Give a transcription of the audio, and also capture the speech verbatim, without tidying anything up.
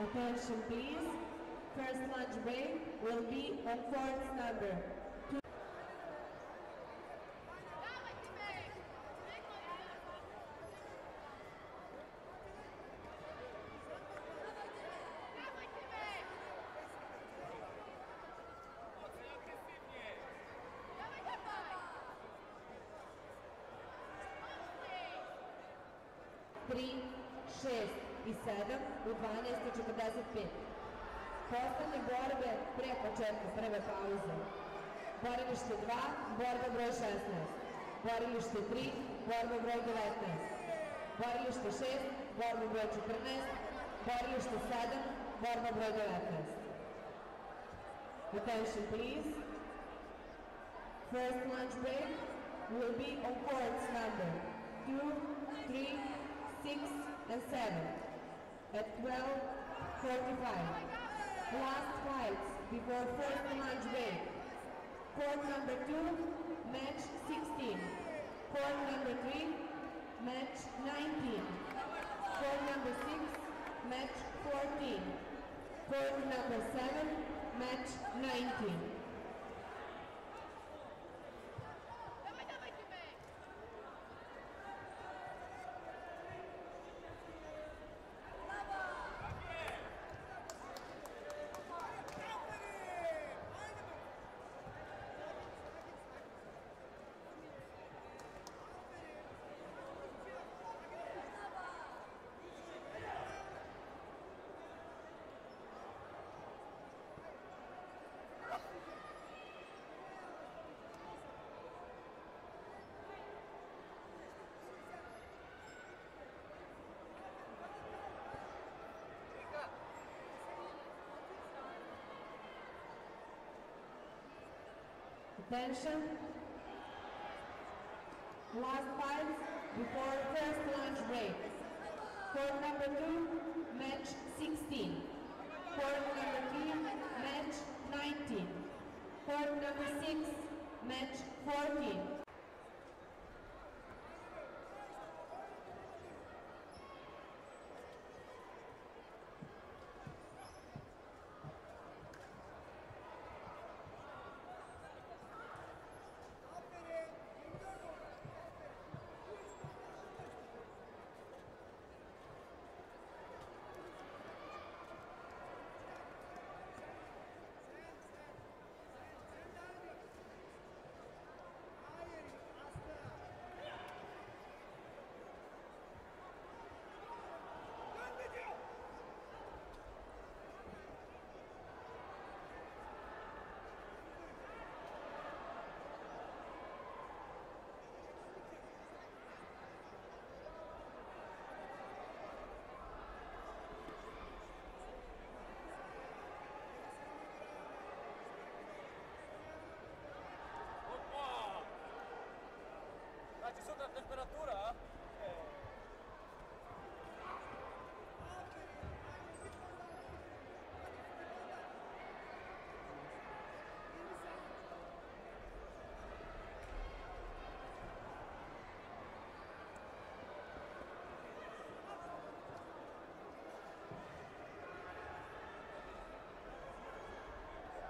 Attention please. First lunch break will be on court number two. tri, šest i sedam u dvanaest i četrdeset pet. Poslednje borbe pre početka prve pauze. Borilište dva, borba broj šesnaest. Borilište tri, borba broj devetnaest. Borilište šest, borba broj četrnaest. Borilište sedam, borba broj devetnaest. Attention please. First lunch break will be on courts number two, three, six and seven at twelve forty-five. Last fights before first lunch break. Court number two, match sixteen. Court number three, match nineteen. Court number six, match fourteen. Court number seven, match nineteen. Attention. Last fights before first lunch break. Court number two, match sixteen. Court number three, match nineteen. Court number six, match fourteen. Znači sutra temperatura, a?